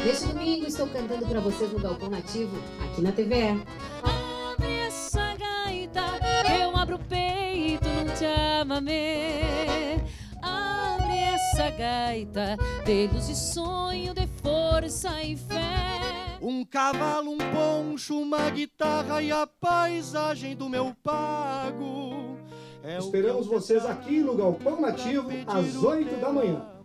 Neste domingo estou cantando pra vocês no Galpão Nativo, aqui na TVE. Abre essa gaita, eu abro o peito, não te amame. Abre essa gaita, de luz e sonho, de força e fé. Um cavalo, um poncho, uma guitarra e a paisagem do meu pago. Esperamos vocês aqui no Galpão Nativo às 8 da manhã.